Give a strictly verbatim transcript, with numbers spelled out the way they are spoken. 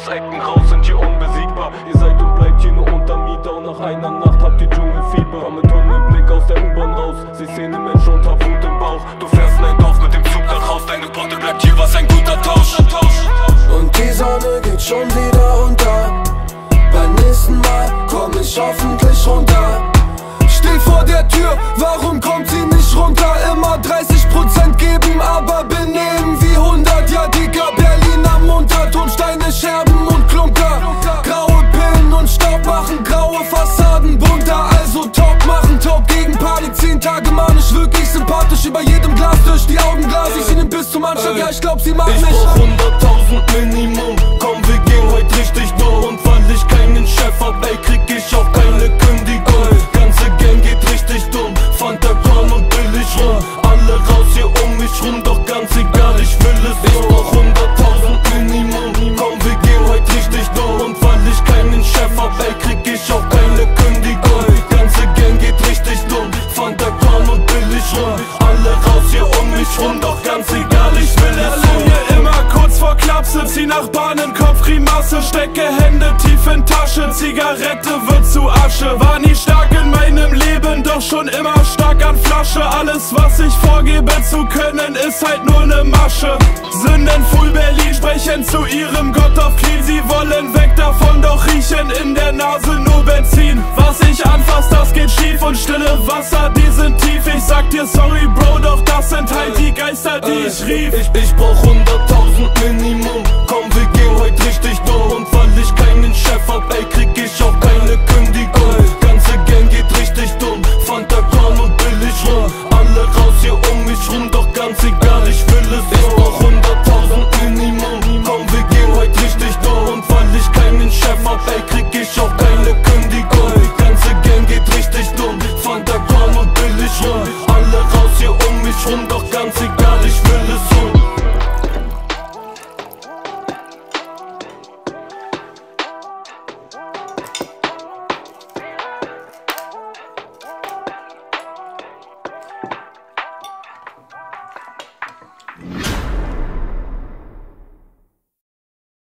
aus Ecken raus, sind hier unbesiegbar. Ihr seid und bleibt hier nur unter Mieter und nach einer Nacht habt ihr Dschungelfieber. Komm mit Tunnelblick aus der U-Bahn raus, sie sehen den Menschen und hab Wut im Bauch. Du fährst in ein Dorf mit dem Zug nach Haus, deine Potte bleibt hier, was ein guter Tausch. Und die Sonne geht schon wieder unter. Beim nächsten Mal komm ich hoffentlich runter. Steh vor der Tür, warum kommt sie nicht runter? Immer dreißig Prozent geben, aber benehmen wie hundert. Ja, Digga, Berliner munter, Tonsteine, Scherben und Klunker. Graue Pillen und Staub machen graue Fassaden bunter. Also top machen, top gegen Panik. Zehn Tage manisch, wirklich sympathisch. Über jedem Glas durch die Augenglas. Ich seh den bis zum Anschlag, ja, ich glaub, sie macht mich. Ich brauch hunderttausend Minimum. Komm, wir gehen heute richtig durch. Und weil ich keinen Chef hab, ey, krieg ich auch keine Kündigung. Ganze Gang geht richtig dumm. Fanta Korn und billig rum. Alle raus hier um mich rum, doch ganz egal, ich will es so. Ich brauch hunderttausend Minimum. Komm, wir gehen heute richtig durch. Und weil ich keinen Chef hab, ey, krieg ich auch keine Kündigung. Ganze Gang geht richtig dumm. Fanta Korn und billig rum. Alle raus hier um mich rum, doch ganz egal, ich will es so. Linie immer kurz vor Klapse, zieh nach Bahnenkopf, Grimasse, stecke Hände tief in Tasche, Zigarette wird zu Asche. War nie stark in meinem Leben, doch schon immer stark an Flasche. Alles was ich vorgebe zu können, ist halt nur ne Masche. Sünden full Berlin, sprechen zu ihrem Gott auf Knien. Sie wollen weg davon, doch riechen in der Nase nur Benzin. Was ich anfass, das geht schief und stille Wasser, die sind tief. Ich sag dir sorry Bro, doch das sind halt die Geister, die ich rief. Ich, ich brauch